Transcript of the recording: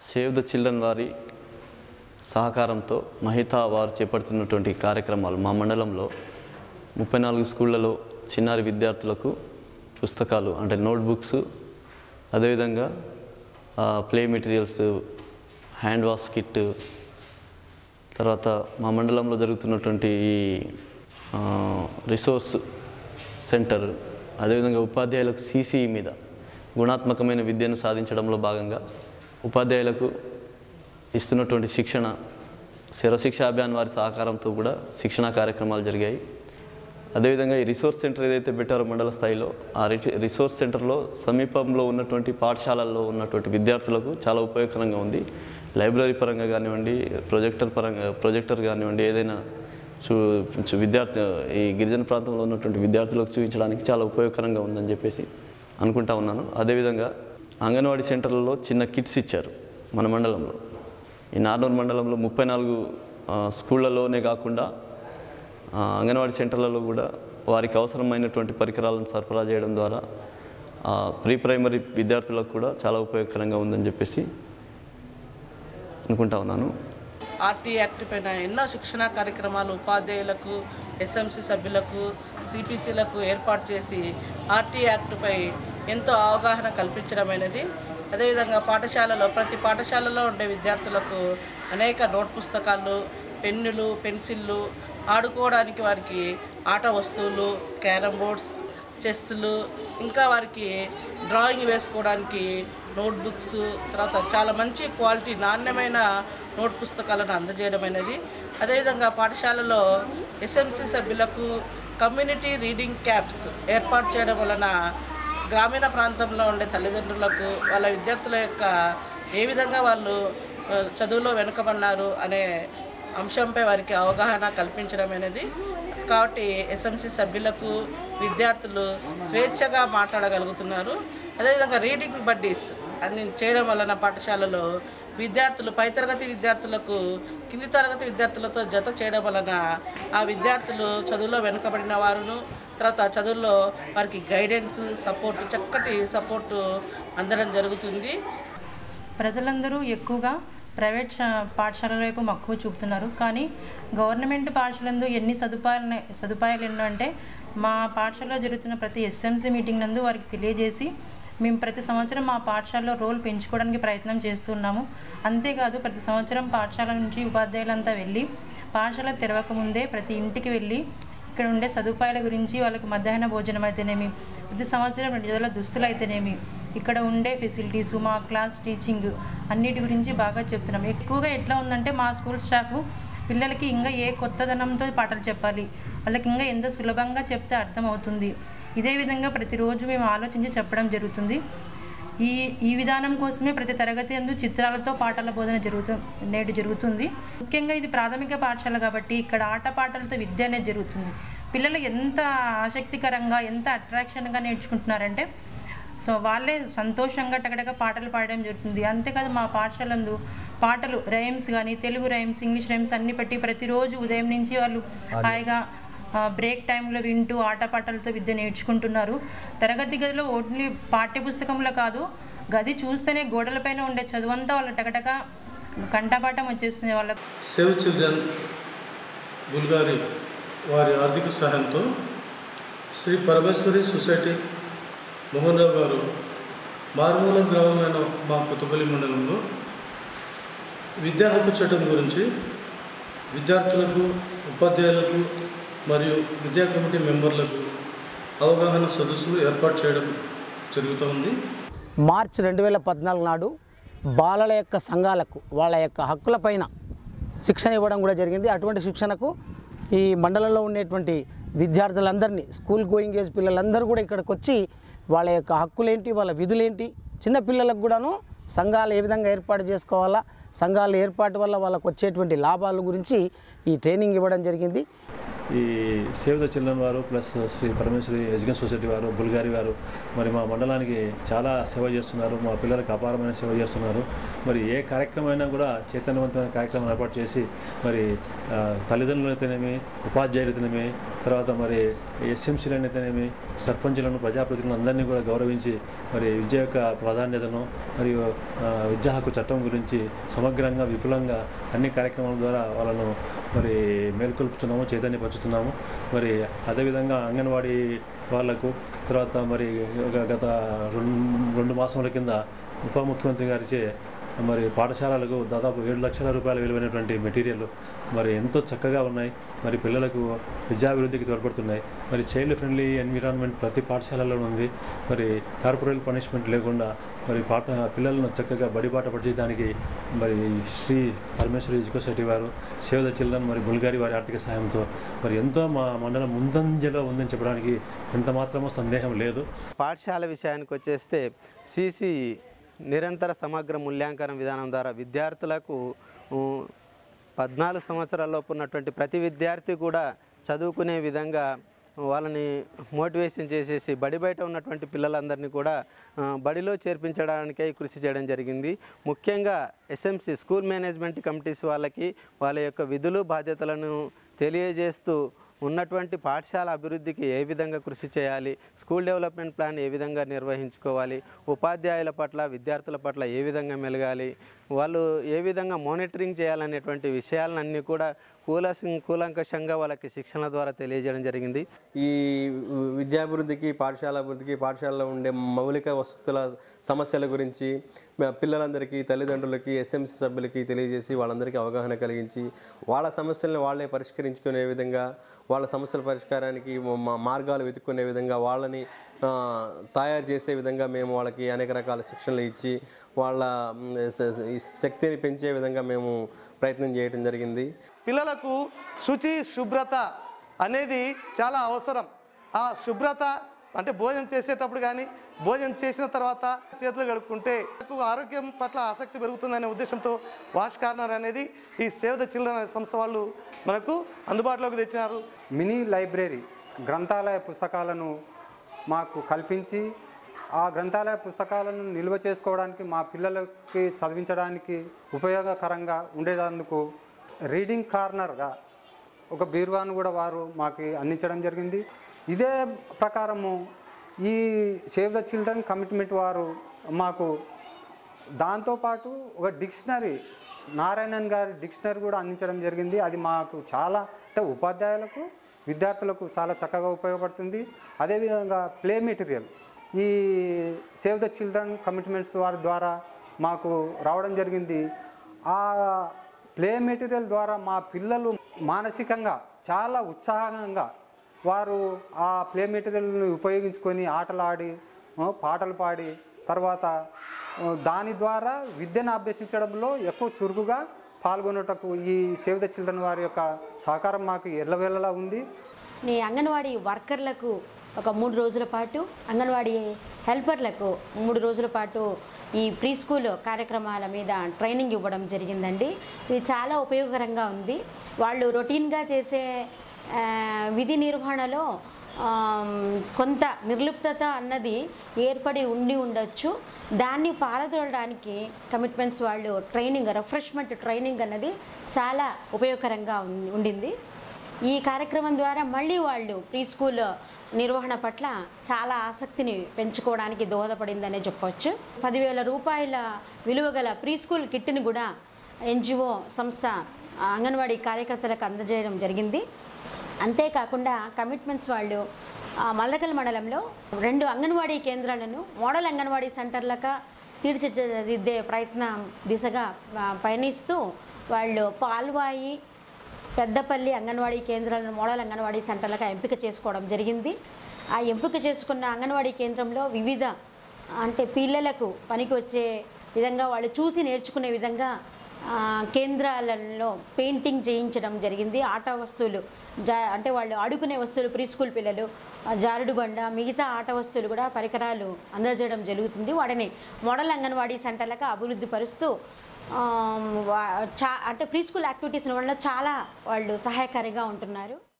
Save the children వారి సహకారంతో మహితా వారు చేపడుతున్నటువంటి కార్యక్రమాలు మా మండలంలో 34 స్కూళ్ళలో చిన్నారి విద్యార్థులకు పుస్తకాలు అంటే నోట్బుక్స్, అదేవిధంగా play materials, hand wash kit, తర్వాత మా మండలంలో జరుగుతున్నటువంటి ఈ రిసోర్స్ సెంటర్, అదేవిధంగా ఉపాధ్యాయులకు CCE మీద గుణాత్మకమైన విద్యను సాధించడంలో భాగంగా ఉపాధ్యాయులకు ఇస్తున్నటువంటి శిక్షణ, శిరశిక్ష అభియాన్ వారి సహకారంతో కూడా శిక్షణా కార్యక్రమాలు జరిగాయి. అదేవిధంగా ఈ రిసోర్స్ సెంటర్ ఏదైతే పెట్టారో మండల స్థాయిలో, ఆ రిసోర్స్ సెంటర్లో సమీపంలో ఉన్నటువంటి పాఠశాలల్లో ఉన్నటువంటి విద్యార్థులకు చాలా ఉపయోగకరంగా ఉంది. లైబ్రరీ పరంగా కానివ్వండి, ప్రొజెక్టర్ కానివ్వండి, ఏదైనా విద్యార్థి ఈ గిరిజన ప్రాంతంలో ఉన్నటువంటి విద్యార్థులకు చూపించడానికి చాలా ఉపయోగకరంగా ఉందని చెప్పేసి అనుకుంటా ఉన్నాను. అదేవిధంగా అంగన్వాడీ సెంటర్లలో చిన్న కిట్స్ ఇచ్చారు మన మండలంలో. ఈ నార్నూరు మండలంలో 34 స్కూళ్ళలోనే కాకుండా అంగన్వాడీ సెంటర్లలో కూడా వారికి అవసరమైనటువంటి పరికరాలను సరఫరా చేయడం ద్వారా ప్రీ ప్రైమరీ విద్యార్థులకు కూడా చాలా ఉపయోగకరంగా ఉందని చెప్పేసి అనుకుంటా ఉన్నాను. ఆర్టీ యాక్ట్ పైన ఎన్నో శిక్షణా కార్యక్రమాలు ఉపాధ్యాయులకు, SMC సభ్యులకు, CPCలకు ఏర్పాటు చేసి ఆర్టీ యాక్ట్పై ఎంతో అవగాహన కల్పించడమైనది. అదేవిధంగా ప్రతి పాఠశాలలో ఉండే విద్యార్థులకు అనేక నోట్ పుస్తకాలు, పెన్నులు, పెన్సిళ్ళు, ఆడుకోవడానికి వారికి ఆట వస్తువులు, క్యారమ్ బోర్డ్స్, చెస్లు, ఇంకా వారికి డ్రాయింగ్ వేసుకోవడానికి నోట్బుక్స్, తర్వాత చాలా మంచి క్వాలిటీ నాణ్యమైన నోట్ పుస్తకాలను అందజేయడమైనది. అదేవిధంగా పాఠశాలలో SMC సభ్యులకు కమ్యూనిటీ రీడింగ్ క్యాబ్స్ ఏర్పాటు చేయడం వలన గ్రామీణ ప్రాంతంలో ఉండే తల్లిదండ్రులకు వాళ్ళ విద్యార్థుల యొక్క ఏ విధంగా వాళ్ళు చదువులో వెనుకబడినారు అనే అంశంపై వారికి అవగాహన కల్పించడం అనేది. కాబట్టి SMC సభ్యులకు విద్యార్థులు స్వేచ్ఛగా మాట్లాడగలుగుతున్నారు. అదేవిధంగా రీడింగ్ బడ్డీస్ అన్ని చేయడం వలన పాఠశాలలో విద్యార్థులు పై తరగతి విద్యార్థులకు కింది తరగతి విద్యార్థులతో జత చేయడం వలన ఆ విద్యార్థులు చదువులో వెనుకబడిన వారును, తర్వాత చదువుల్లో వారికి గైడెన్స్, చక్కటి సపోర్టు అందడం జరుగుతుంది. ప్రజలందరూ ఎక్కువగా ప్రైవేట్ పాఠశాలల వైపు మక్కువ చూపుతున్నారు. కానీ గవర్నమెంట్ పాఠశాలందు ఎన్ని సదుపాయాలు ఎన్నో అంటే మా పాఠశాలలో జరుగుతున్న ప్రతి SMC మీటింగ్ నందు వారికి తెలియజేసి మేము ప్రతి సంవత్సరం మా పాఠశాలలో రోల్ పెంచుకోవడానికి ప్రయత్నం చేస్తున్నాము. అంతేకాదు ప్రతి సంవత్సరం పాఠశాల నుంచి ఉపాధ్యాయులంతా వెళ్ళి పాఠశాల తెరవకముందే ప్రతి ఇంటికి వెళ్ళి ఇక్కడ ఉండే సదుపాయాల గురించి, వాళ్ళకి మధ్యాహ్న భోజనం అయితేనేమి, ప్రతి సంవత్సరం 2 జతల దుస్తులు అయితేనేమి, ఇక్కడ ఉండే ఫెసిలిటీసు, మా క్లాస్ టీచింగ్ అన్నిటి గురించి బాగా చెప్తున్నాం. ఎక్కువగా ఎట్లా ఉందంటే మా స్కూల్ స్టాఫ్ పిల్లలకి ఇంకా ఏ కొత్తదనంతో పాఠాలు చెప్పాలి, వాళ్ళకి ఇంకా ఎంత సులభంగా చెప్తే అర్థమవుతుంది, ఇదే విధంగా ప్రతిరోజు మేము ఆలోచించి చెప్పడం జరుగుతుంది. ఈ విధానం కోసమే ప్రతి తరగతి యందు చిత్రాలతో పాఠాల బోధన నేడు జరుగుతుంది. ముఖ్యంగా ఇది ప్రాథమిక పాఠశాల కాబట్టి ఇక్కడ ఆటపాటలతో విద్య అనేది జరుగుతుంది. పిల్లలు ఎంత ఆసక్తికరంగా, ఎంత అట్రాక్షన్గా నేర్చుకుంటున్నారంటే వాళ్ళే సంతోషంగా టగటగా పాటలు పాడడం జరుగుతుంది. అంతేకాదు మా పాఠశాలందు పాటలు, రైమ్స్ కానీ, తెలుగు రైమ్స్, ఇంగ్లీష్ రైమ్స్ అన్ని పెట్టి ప్రతిరోజు ఉదయం నుంచి వాళ్ళు హాయిగా బ్రేక్ టైంలో వింటూ ఆటపాటలతో విద్య నేర్చుకుంటున్నారు. తరగతి గదిలో ఓన్లీ పాఠ్యపుస్తకంలో కాదు, గది చూస్తేనే గోడలపైన ఉండే చదువంతా వాళ్ళ టగటక కంఠపాఠం వచ్చేస్తుంది వాళ్ళకు. సేవ్ చిల్డ్రన్ బుల్గారి వారి ఆర్థిక సహాయంతో శ్రీ పరమేశ్వరి సొసైటీ మోహన్ రావు గారు మారుమూల గ్రామమైన మా కొత్తపల్లి మండలంలో విద్యా హక్కు చట్టం గురించి విద్యార్థులకు, ఉపాధ్యాయులకు మరియు విద్యా కమిటీ మెంబర్లకు అవగాహన సదస్సులు ఏర్పాటు చేయడం జరుగుతుంది. మార్చి 2014 నాడు బాలల యొక్క సంఘాలకు వాళ్ళ యొక్క హక్కులపైన శిక్షణ ఇవ్వడం కూడా జరిగింది. అటువంటి శిక్షణకు ఈ మండలంలో ఉండేటువంటి విద్యార్థులందరినీ, స్కూల్ గోయింగ్ ఏజ్ పిల్లలందరూ కూడా ఇక్కడికి వచ్చి వాళ్ళ యొక్క హక్కులేంటి, వాళ్ళ విధులేంటి, చిన్నపిల్లలకు కూడాను సంఘాలు ఏ విధంగా ఏర్పాటు చేసుకోవాలా, సంఘాల ఏర్పాటు వల్ల వాళ్ళకు వచ్చేటువంటి లాభాల గురించి ఈ ట్రైనింగ్ ఇవ్వడం జరిగింది. ఈ సేవ్ ద చిల్డ్రన్ వారు plus Shri Parameshwari education society వారు, బుల్గారి వారు మరి మా మండలానికి చాలా సేవ చేస్తున్నారు. మా పిల్లలకు అపారమైన సేవ చేస్తున్నారు. మరి ఏ కార్యక్రమం అయినా కూడా చైతన్యవంతమైన కార్యక్రమం ఏర్పాటు చేసి మరి తల్లిదండ్రులైతేనేమి, ఉపాధ్యాయులైతేనేమి, తర్వాత మరి ఎస్ఎంసీలను అయితేనేమి సర్పంచులను ప్రజాప్రతినిధులను అందరినీ కూడా గౌరవించి మరి విద్య యొక్క ప్రాధాన్యతను మరియు విద్యా హక్కు చట్టం గురించి సమగ్రంగా విపులంగా అన్ని కార్యక్రమాల ద్వారా వాళ్ళను మరి మేల్కొల్పుతున్నాము, చైతన్యపరుచుతున్నాము. మరి అదేవిధంగా అంగన్వాడీ వాళ్లకు తర్వాత మరి గత 2 మాసాల కింద ఉప ముఖ్యమంత్రి గారిచే మరి పాఠశాలలకు దాదాపు 7 లక్షల రూపాయల విలువైనటువంటి మెటీరియల్ మరి ఎంతో చక్కగా ఉన్నాయి. మరి పిల్లలకు విద్యాభివృద్ధికి తోడ్పడుతున్నాయి. మరి చైల్డ్ ఫ్రెండ్లీ ఎన్విరాన్మెంట్ ప్రతి పాఠశాలలో ఉంది. మరి కార్పొరేట్ పనిష్మెంట్ లేకుండా మరి పిల్లలను చక్కగా బడిబాట పట్టించడానికి మరి శ్రీ పరమేశ్వరి ఎడ్యుకేషన్ సొసైటీ వారు, సేవ్ ద చిల్డ్రన్ మరి బుల్గారి వారి ఆర్థిక సహాయంతో మరి ఎంతో మా మండలం ముందంజలో ఉందని చెప్పడానికి ఎంత మాత్రమో సందేహం లేదు. పాఠశాల విషయానికి వచ్చేస్తే సిసి నిరంతర సమగ్ర మూల్యాంకన విధానం ద్వారా విద్యార్థులకు 14 సంవత్సరాలలోపు ఉన్నటువంటి ప్రతి విద్యార్థి కూడా చదువుకునే విధంగా వాళ్ళని మోటివేషన్ చేసేసి బడి బయట ఉన్నటువంటి పిల్లలందరినీ కూడా బడిలో చేర్పించడానికై కృషి చేయడం జరిగింది. ముఖ్యంగా ఎస్ఎంసి స్కూల్ మేనేజ్మెంట్ కమిటీస్ వాళ్ళకి వాళ్ళ యొక్క విధులు బాధ్యతలను తెలియజేస్తూ ఉన్నటువంటి పాఠశాల అభివృద్ధికి ఏ విధంగా కృషి చేయాలి, స్కూల్ డెవలప్మెంట్ ప్లాన్ ఏ విధంగా నిర్వహించుకోవాలి, ఉపాధ్యాయుల పట్ల విద్యార్థుల పట్ల ఏ విధంగా మెలగాలి, వాళ్ళు ఏ విధంగా మానిటరింగ్ చేయాలనేటువంటి విషయాలన్నీ కూడా కూలంకషంగా వాళ్ళకి శిక్షణ ద్వారా తెలియజేయడం జరిగింది. ఈ విద్యాభివృద్ధికి, పాఠశాల అభివృద్ధికి, పాఠశాలలో ఉండే మౌలిక వసతుల సమస్యల గురించి పిల్లలందరికీ, తల్లిదండ్రులకి, ఎస్ఎంసీ సభ్యులకి తెలియజేసి వాళ్ళందరికీ అవగాహన కలిగించి వాళ్ళ సమస్యలను వాళ్ళే పరిష్కరించుకునే విధంగా, వాళ్ళ సమస్యల పరిష్కారానికి మార్గాలు వెతుక్కునే విధంగా, వాళ్ళని తయారు చేసే విధంగా మేము వాళ్ళకి అనేక రకాల శిక్షణలు ఇచ్చి వాళ్ళ శక్తిని పెంచే విధంగా మేము ప్రయత్నం చేయడం జరిగింది. పిల్లలకు శుచి శుభ్రత అనేది చాలా అవసరం. ఆ శుభ్రత అంటే భోజనం చేసేటప్పుడు కానీ భోజనం చేసిన తర్వాత చేతులు కడుక్కుంటే ఆరోగ్యం పట్ల ఆసక్తి పెరుగుతుందనే ఉద్దేశంతో వాష్ కార్నర్ అనేది ఈ సేవ్ ద చిల్డ్రన్ అనే సంస్థ వాళ్ళు మనకు అందుబాటులోకి తెచ్చినారు. మినీ లైబ్రరీ గ్రంథాలయ పుస్తకాలను మాకు కల్పించి ఆ గ్రంథాలయ పుస్తకాలను నిల్వ చేసుకోవడానికి, మా పిల్లలకి చదివించడానికి ఉపయోగకరంగా ఉండేందుకు రీడింగ్ కార్నర్గా ఒక బీరువాను కూడా వారు మాకు అందించడం జరిగింది. ఇదే ప్రకారము ఈ సేవ్ ద చిల్డ్రన్ కమిట్మెంట్ వారు మాకు దాంతోపాటు ఒక డిక్షనరీ, నారాయణన్ గారి డిక్షనరీ కూడా అందించడం జరిగింది. అది మాకు చాలా అంటే ఉపాధ్యాయులకు, విద్యార్థులకు చాలా చక్కగా ఉపయోగపడుతుంది. అదేవిధంగా ప్లే మెటీరియల్ ఈ సేవ్ ద చిల్డ్రన్ కమిట్మెంట్స్ వారి ద్వారా మాకు రావడం జరిగింది. ఆ ప్లే మెటీరియల్ ద్వారా మా పిల్లలు మానసికంగా చాలా ఉత్సాహంగా వారు ఆ ప్లే మెటీరియల్ని ఉపయోగించుకొని ఆటలాడి, పాటలు పాడి, తర్వాత దాని ద్వారా విద్యను అభ్యసించడంలో ఎక్కువ చురుకుగా పాల్గొనేటకు ఈ సేవ్ ద చిల్డ్రన్ వారి యొక్క సహకారం మాకు ఎల్లవేళలా ఉంది. ఈ అంగన్వాడీ వర్కర్లకు ఒక 3 రోజుల పాటు, అంగన్వాడీ హెల్పర్లకు 3 రోజుల పాటు ఈ ప్రీ స్కూల్ కార్యక్రమాల మీద ట్రైనింగ్ ఇవ్వడం జరిగిందండి. ఇది చాలా ఉపయోగకరంగా ఉంది. వాళ్ళు రొటీన్గా చేసే విధి నిర్వహణలో కొంత నిర్లిప్తత అన్నది ఏర్పడి ఉండొచ్చు. దాన్ని పారదోలడానికి కమిట్మెంట్స్ వాళ్ళు ట్రైనింగ్, రిఫ్రెష్మెంట్ ట్రైనింగ్ అన్నది చాలా ఉపయోగకరంగా ఉండింది. ఈ కార్యక్రమం ద్వారా మళ్ళీ వాళ్ళు ప్రీ స్కూల్ నిర్వహణ పట్ల చాలా ఆసక్తిని పెంచుకోవడానికి దోహదపడిందనే చెప్పవచ్చు. 10,000 రూపాయల విలువ గల ప్రీ స్కూల్ కిట్ని కూడా ఎన్జిఓ సంస్థ అంగన్వాడీ కార్యకర్తలకు అందజేయడం జరిగింది. అంతేకాకుండా కమిట్మెంట్స్ వాళ్ళు మల్దకల్ మండలంలో 2 అంగన్వాడీ కేంద్రాలను మోడల్ అంగన్వాడీ సెంటర్లుగా తీర్చిదిద్దే ప్రయత్నం దిశగా పయనిస్తూ వాళ్ళు పాల్వాయి, పెద్దపల్లి అంగన్వాడీ కేంద్రాలను మోడల్ అంగన్వాడీ సెంటర్లుగా ఎంపిక చేసుకోవడం జరిగింది. ఆ ఎంపిక చేసుకున్న అంగన్వాడీ కేంద్రంలో వివిధ అంటే పిల్లలకు పనికి వచ్చే విధంగా, వాళ్ళు చూసి నేర్చుకునే విధంగా కేంద్రాలలో పెయింటింగ్ చేయించడం జరిగింది. ఆట వస్తువులు అంటే వాళ్ళు ఆడుకునే వస్తువులు, ప్రీ స్కూల్ పిల్లలు జారుడు బండ, మిగతా ఆట వస్తువులు కూడా పరికరాలు అందజేయడం జరుగుతుంది. వాటిని మోడల్ అంగన్వాడీ సెంటర్లకు అభివృద్ధి పరుస్తూ అంటే ప్రీ స్కూల్ యాక్టివిటీస్ వల్ల చాలా వాళ్ళు సహాయకారిగా ఉంటున్నారు.